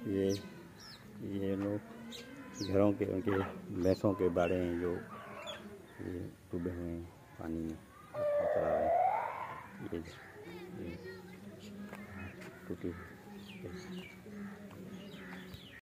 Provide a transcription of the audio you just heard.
ये लोग घरों के उनके भैंसों के बाड़े हैं जो ये डूबे हुए हैं पानी में चला रहे हैं। ये टूटी हुई